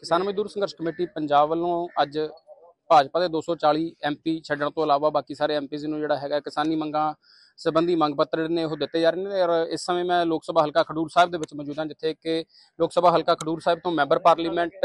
किसान मजदूर संघर्ष कमेटी पंजाब वालों अज भाजपा के 240 MP छड्डण तो इलावा बाकी सारे MPs नूं जिहड़ा हैगा किसानी मंगां संबंधी मंग पत्र ने दिते जा रहे हैं। और इस समय मैं लोक सभा हल्का खडूर साहिब दे विच मौजूद हाँ, जिथे कि लोक सभा हल्का खडूर साहिब तो मैंबर पार्लीमेंट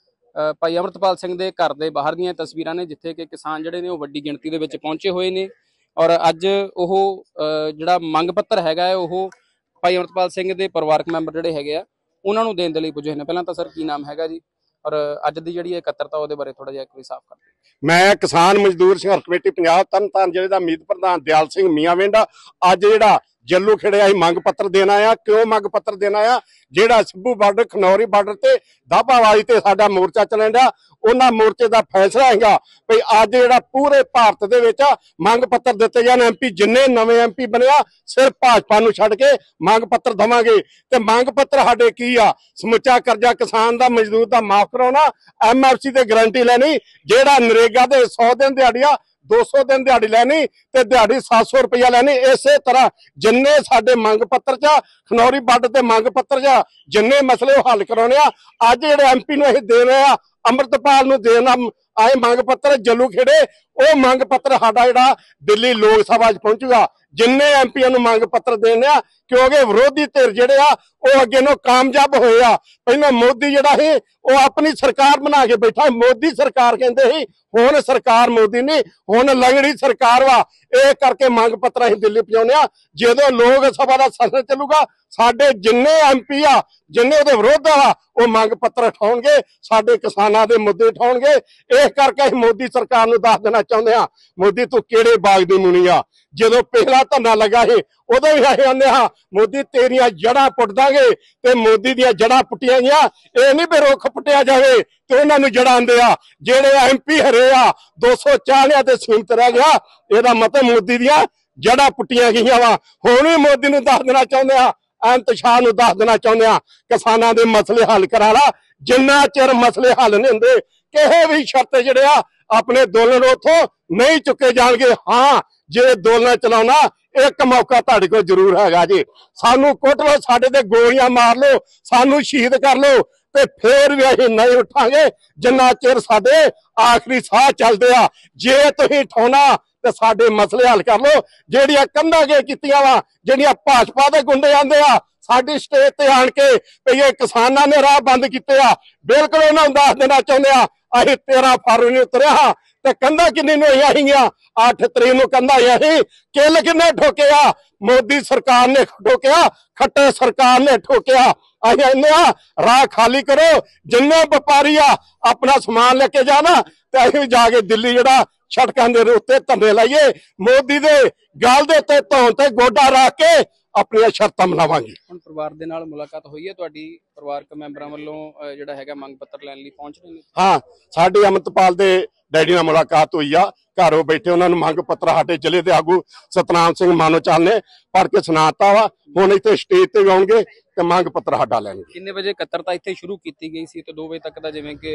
भाई अमृतपाल सिंह के घर के बाहर दी तस्वीरां ने, जिथे कि किसान जिहड़े ने वड्डी गिणती दे विच पहुंचे हुए ने। और अज ओह जिहड़ा मंग पत्र हैगा ओह भाई अमृतपाल सिंह के परिवारक मैंबर जिहड़े हैगे आ उन्हां नूं देण दे लई पुजे ने। पहलां तां सर की नाम हैगा जी, और अज दी जिहड़ी इकत्तरता उहदे बारे थोड़ा जिहा एक वारी साफ कर दिओ। मैं किसान मजदूर संघर्ष कमेटी पंजाब तरनताਰਨ जिले का मीत प्रधान दयाल सिंह मियां वेंडा अज जिहड़ा जल्लू खेड़े असीं मंग पत्र देना आ। क्यों मंग पत्र देना आ? जिहड़ा सिब्बू बार्डर खनौरी बार्डर ते दाभावाली ते साडा मोर्चा चलण डा, उन्हां मोर्चे का फैसला हैगा भई अज जिहड़ा पूरे भारत दे विच मंग पत्र दिते जाण। MP जिन्ने नवे MP बनिया सिर्फ भाजपा नूं छड्ड के मंग पत्र देवांगे। ते मंग पत्र साडे की आ? समुच्चा कर्जा किसान दा मजदूर दा माफ कराउणा, MFC ते गारंटी लैनी, जिहड़ा नरेगा दे 100 दिन दिहाड़ी आ 200 दिन दिहाड़ी लैनी ते दिहाड़ी 700 रुपया लैनी। इसे तरह जिन्ने साडे मंग पत्र च खनौरी बार्डर ते मंग पत्र च जिन्ने मसले हल कराने आ, अज जिहड़े MP नूं असीं दे रहे आ, अमृतपाल नूं देना आए मंग पत्र जल्लू खेड़े, वो मंग पत्र साडा जिहड़ा दिल्ली लोक सभा च पहुंचूगा। जिन्ने MP नूं मंग पत्र देने आ, क्योंकि विरोधी धिर जिहड़े आ वो अगे नूं कामयाब होए आ। पहले मोदी जिहड़ा है वो अपनी सरकार बना के बैठा, मोदी सरकार कहंदे ही, हुण सरकार मोदी नहीं, हुण लंगड़ी सरकार वा। इह करके मंग पत्र असीं दिल्ली पहुंचाउने आ। जदों लोक सभा दा सत्र चलूगा, साडे जिन्ने MP आ जिन्ने उहदे विरोध आ वो मंग पत्र उठाउणगे, साडे किसानां दे मुद्दे उठाउणगे। इस करके असीं मोदी सरकार नूं दस देना चाहुंदे आ, मोदी तूं किहड़े बाग दी मुनी आ? जदों पहला धरना लगा है उदों ही असीं आंदे हां मोदी तेरियां जड़ां पुੱਟ ਦਾਂਗੇ, ते मोदी दीयां जड़ां पुੱਟੀਆਂ गईਆਂ। ਇਹ नहीं भी रुख पुੱਟਿਆ जावे ते उन्हां नूं जड़ां आंदे आ। ਜਿਹੜੇ MP हरे आ 240 ते सीमित रह गया, ਇਹਦਾ मतलब मोदी दीयां जड़ां पुੱਟੀਆਂ गईਆਂ वा। हुण भी मोदी नूं दस देना चाहुंदे आ, अमित शाह नूं दस देना चाहुंदे आ, किसानां दे मसले हल करा ला। जिन्ना चिर मसले हल नहीं हुंदे किसी भी शर्त जिहड़े आ अपने दोलन उथों नहीं चुके जाणगे। हाँ, जे दोलन चलाउणा एक मौका तुहाडे कोल जरूर हैगा जी। सानू कुट लो, साडे ते गोलियां मार लो, सानू शहीद कर लो, ते फिर भी असीं नहीं उठांगे जिन्ना चिर साडे आखिरी साह चलदे आ। जे तुसीं उठाउणा ते साडे मसले हल कर लो। ਜਿਹੜੀਆਂ ਕੰਧਾਂ के कीतियां वा, ਜਿਹੜੀਆਂ भाजपा दे गुंडे आंदे आ साडी स्टेज ते आण के भई ये किसानां ने राह बंद कीते आ, बिल्कुल उन्हां नूं दस देना चाहुंदे आ असीं 13 फरवरी नूं उतरिਆ हां ते कंधां किन्नी नूं होईਆਂ ਸੀਗੀਆਂ 8 तरीक नूं कंधां होईਆਂ ਸੀ। किल किन्ने ठोकिया? मोदी सरकार ने ठोकिया, खट्टर सरकार ने ठोकिया। असीं आंदे आ राह खाली करो, जिन्ने व्यापारी आ अपना समान लेके जाना ते असीं जाके दिल्ली जिहड़ा सड़कां दे उत्ते धरने लाइए, मोदी दे गल दे उत्ते धौन ते गोडा रख के अपनी शर्तां मनावांगे। ਹੁਣ ਪਰਿਵਾਰ ਦੇ ਨਾਲ ਮੁਲਾਕਾਤ ਹੋਈ ਹੈ ਤੁਹਾਡੀ? ਪਰਿਵਾਰਕ ਮੈਂਬਰਾਂ ਵੱਲੋਂ ਜਿਹੜਾ ਹੈਗਾ ਮੰਗ ਪੱਤਰ ਲੈਣ ਲਈ ਪਹੁੰਚ ਰਹੇ ਨੇ? हाँ, साडे अमृतपाल दे डैडी नाल मुलाकात हुई आ, घरों बैठे उन्होंने मंग पत्र साडे जिले के आगू सतनाम सिंह मानोचाल ने पढ़ के सुनाता वा। हुण इत्थे स्टेज ते आउणगे ते मंग पत्र साडा लैणगे। किन्ने बजे इकत्तरता इत्थे शुरू की गई सी ते 2 बजे तक दा जिवें कि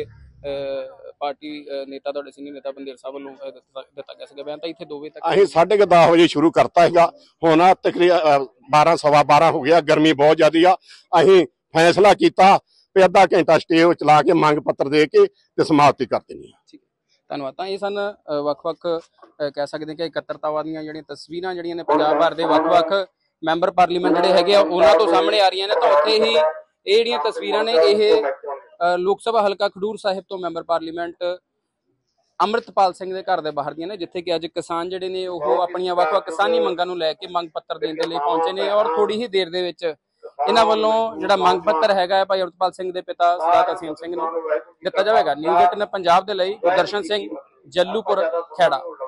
पार्टी नेता तुहाडे सीनियर नेता बंदेर साहब ਵੱਲੋਂ ਦਿੱਤਾ ਗਿਆ ਸੀਗਾ ਬਿਆਨ, ਤਾਂ ਇੱਥੇ 2 ਵਜੇ ਤੱਕ ਅਸੀਂ 10:30 ਵਜੇ शुरू करता है। हुण तकरीबन 12 सवा 12 हो गया, गर्मी बहुत ज्यादा आ। ਅਸੀਂ फैसला किया भी अद्धा घंटा स्टे चला के मंग पत्र दे के ते समाप्ति कर देनी है। ठीक है, धन्यवाद। ਤਾਂ ਇਹ ਸਨ ਵੱਖ-ਵੱਖ ਕਹਿ ਸਕਦੇ ਕਿ ਇਕੱਤਰਤਾਵਾਂ ਦੀਆਂ ਜਿਹੜੀਆਂ ਤਸਵੀਰਾਂ ਜਿਹੜੀਆਂ ਨੇ ਪੰਜਾਬ ਭਰ ਦੇ ਵੱਖ-ਵੱਖ ਮੈਂਬਰ ਪਾਰਲੀਮੈਂਟ ਜਿਹੜੇ ਹੈਗੇ ਆ ਉਹਨਾਂ ਤੋਂ ਸਾਹਮਣੇ ਆ ਰਹੀਆਂ ਨੇ। ਤਾਂ ਉੱਥੇ ਹੀ ਇਹ ਜਿਹੜੀਆਂ ਤਸਵੀਰਾਂ ਨੇ ਇਹ ਲੋਕ ਸਭਾ ਹਲਕਾ ਖਡੂਰ ਸਾਹਿਬ ਤੋਂ ਮੈਂਬਰ ਪਾਰਲੀਮੈਂਟ ਅਮਰਿਤਪਾਲ ਸਿੰਘ ਦੇ ਘਰ ਦੇ ਬਾਹਰ ਦੀਆਂ ਨੇ, ਜਿੱਥੇ ਕਿ ਅੱਜ ਕਿਸਾਨ ਜਿਹੜੇ ਨੇ ਉਹ ਆਪਣੀਆਂ ਵੱਖ-ਵੱਖ ਕਿਸਾਨੀ ਮੰਗਾਂ ਨੂੰ ਲੈ ਕੇ ਮੰਗ ਪੱਤਰ ਦੇਣ ਦੇ ਲਈ ਪਹੁੰਚੇ ਨੇ। ਔਰ ਥੋੜੀ ਹੀ ਦੇਰ ਦੇ ਵਿੱਚ ਇਹਨਾਂ ਵੱਲੋਂ ਜਿਹੜਾ ਮੰਗ ਪੱਤਰ ਹੈਗਾ ਭਾਈ ਅਮਰਿਤਪਾਲ ਸਿੰਘ ਦੇ ਪਿਤਾ ਸਰਦਾਰ ਤਰਸੇਮ ਸਿੰਘ ਨੂੰ ਦਿੱਤਾ ਜਾਵੇਗਾ। ਨਿਊਜ਼ 18 ਪੰਜਾਬ ਦੇ ਲਈ ਗੁਰਦਰਸ਼ਨ ਸਿੰਘ, ਜੱਲੂਪੁਰ, ਖੈੜਾ।